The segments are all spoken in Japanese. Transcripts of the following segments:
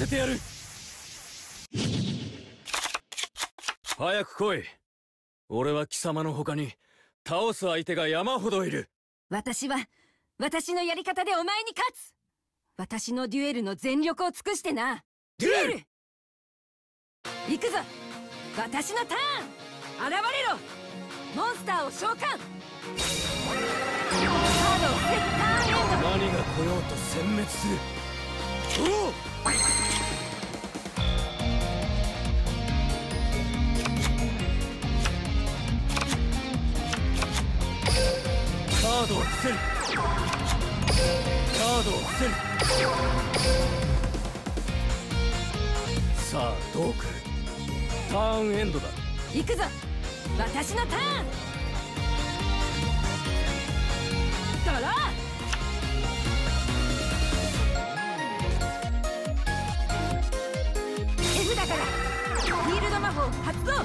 せてやる。早く来い。俺は貴様の他に倒す相手が山ほどいる。 私は私のやり方でお前に勝つ。私のデュエルの全力を尽くしてな。 デュエル行くぞ。私のターン。現れろ。モンスターを召喚。カードをセッターエンド。 何が来ようと殲滅する。おお、カードを伏せる。カードを伏せる。さあどう来る。ターンエンドだ。 行くぞ。私のターン。ドロー。手札からフィールド魔法発動。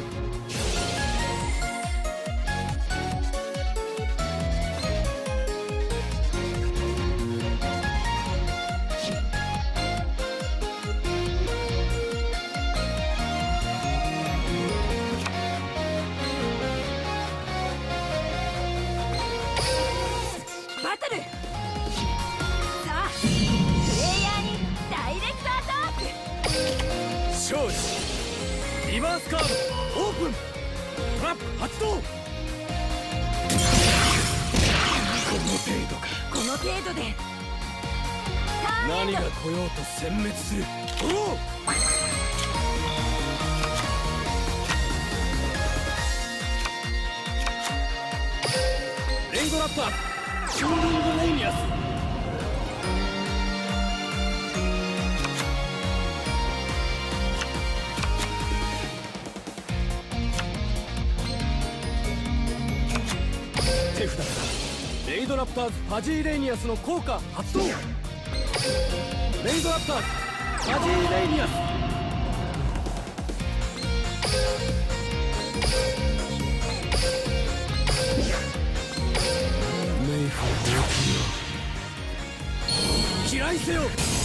バトル。さあプレイヤーにダイレクトアタック。 勝利。リバースカードオープン。トラップ発動。この程度か。 この程度でターンエンド。 何が来ようと殲滅する。おお、レイドラッターシューリングレイニアス。手札からレイドラプターズファジーレイニアスの効果発動。レイドラプターズファジーレイニアス。メイフォー飛来せよ。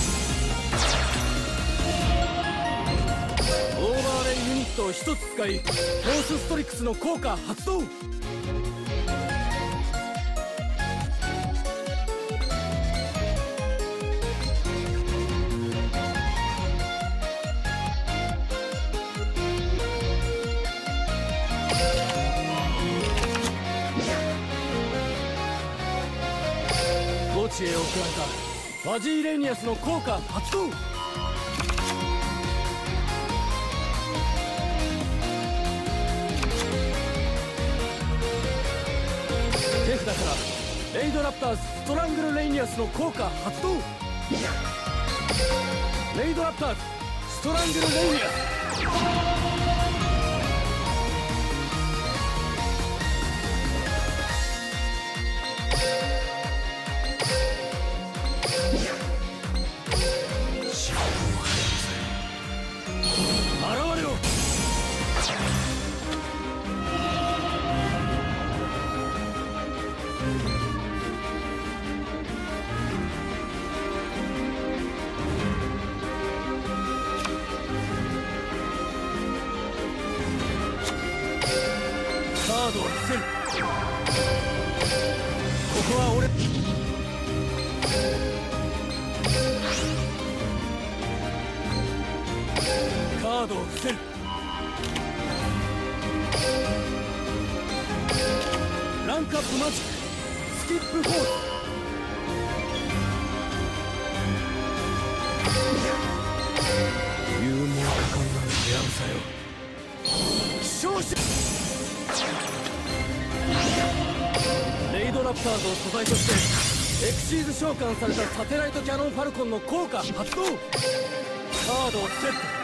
オーバーレイユニットを1つ使いフォースストリックスの効果発動。墓地へ送られたファジーレイニアスの効果発動。手札からレイドラプターズストラングルレイニアスの効果発動。レイドラプターズストラングルレイニアス。現れろ。カードを伏せる。ここは俺。カードを伏せる。ランクアップマジックスキップフォース。勇猛果敢なるはやぶさよ。勝者。レイドラプターズを素材としてエクシーズ召喚されたサテライトキャノンファルコンの効果発動。カードをセット。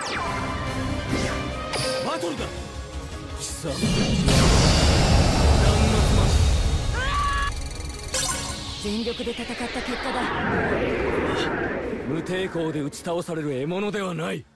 バトルだ。貴様断末魔。 全力で戦った結果だ。 無抵抗で打ち倒される獲物ではない。